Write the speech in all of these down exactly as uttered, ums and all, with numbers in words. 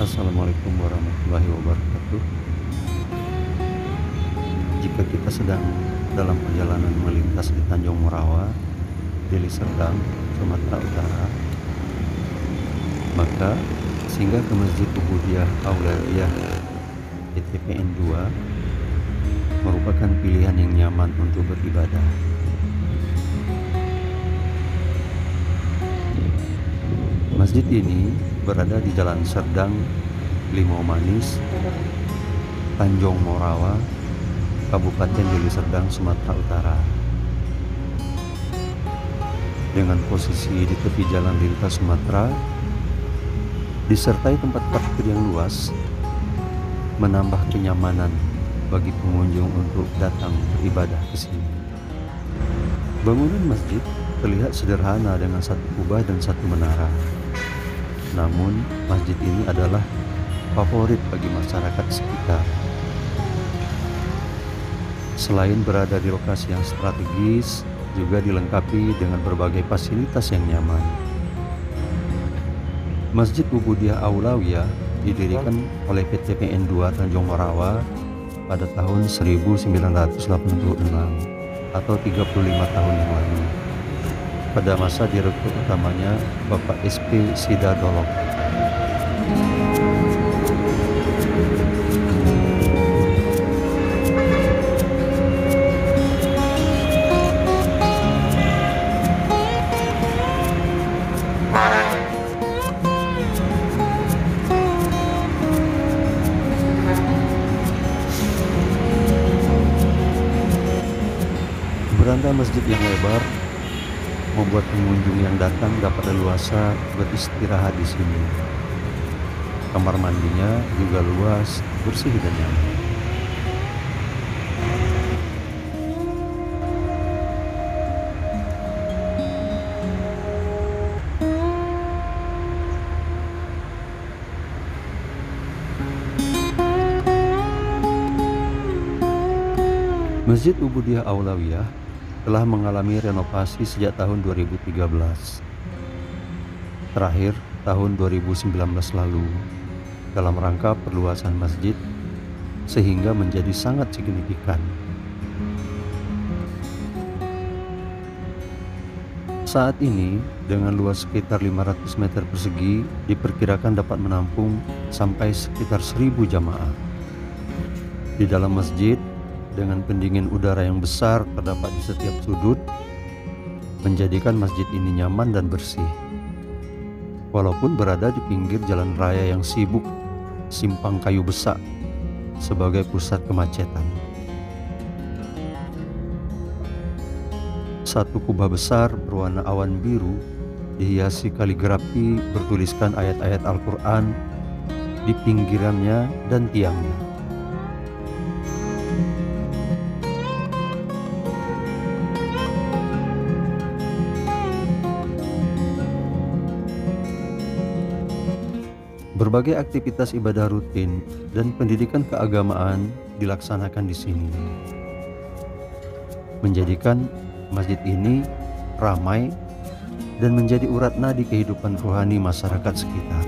Assalamualaikum warahmatullahi wabarakatuh. Jika kita sedang dalam perjalanan melintas di Tanjung Morawa, Deli Serdang, Sumatera Utara, maka singgah ke Masjid Ubudiyah Aulawiyah P T P N dua merupakan pilihan yang nyaman untuk beribadah. Masjid ini berada di Jalan Serdang, Limau Manis, Tanjung Morawa, Kabupaten Deli Serdang, Sumatera Utara. Dengan posisi di tepi jalan lintas Sumatera, disertai tempat parkir yang luas, menambah kenyamanan bagi pengunjung untuk datang beribadah ke sini. Bangunan masjid terlihat sederhana dengan satu kubah dan satu menara. Namun, masjid ini adalah favorit bagi masyarakat sekitar. Selain berada di lokasi yang strategis, juga dilengkapi dengan berbagai fasilitas yang nyaman. Masjid Ubudiyah Aulawiyah didirikan oleh P T P N dua Tanjung Morawa pada tahun seribu sembilan ratus delapan puluh enam atau tiga puluh lima tahun yang lalu. Pada masa direktur utamanya Bapak S P Sidadolok. Beranda masjid yang lebar membuat pengunjung yang datang dapat leluasa beristirahat di sini. Kamar mandinya juga luas, bersih dan nyaman. Masjid Ubudiyah Aulawiyah telah mengalami renovasi sejak tahun dua ribu tiga belas. Terakhir tahun dua ribu sembilan belas lalu dalam rangka perluasan masjid sehingga menjadi sangat signifikan. Saat ini dengan luas sekitar lima ratus meter persegi diperkirakan dapat menampung sampai sekitar seribu jamaah. Di dalam masjid dengan pendingin udara yang besar terdapat di setiap sudut, menjadikan masjid ini nyaman dan bersih. Walaupun berada di pinggir jalan raya yang sibuk, simpang kayu besar sebagai pusat kemacetan. Satu kubah besar berwarna awan biru dihiasi kaligrafi bertuliskan ayat-ayat Al-Quran di pinggirannya dan tiangnya. Berbagai aktivitas ibadah rutin dan pendidikan keagamaan dilaksanakan di sini, menjadikan masjid ini ramai dan menjadi urat nadi kehidupan rohani masyarakat sekitar.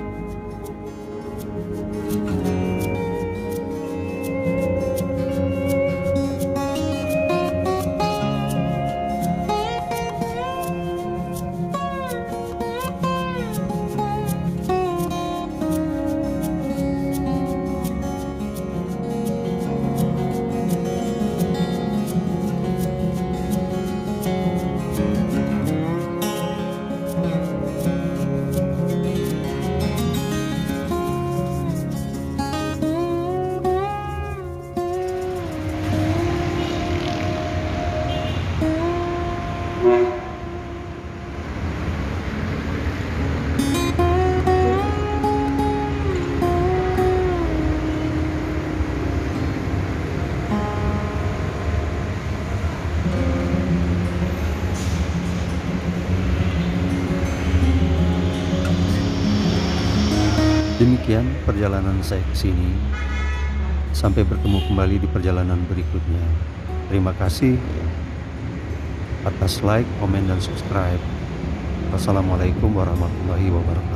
Demikian perjalanan saya ke sini. Sampai bertemu kembali di perjalanan berikutnya. Terima kasih atas like, komen, dan subscribe. Wassalamualaikum warahmatullahi wabarakatuh.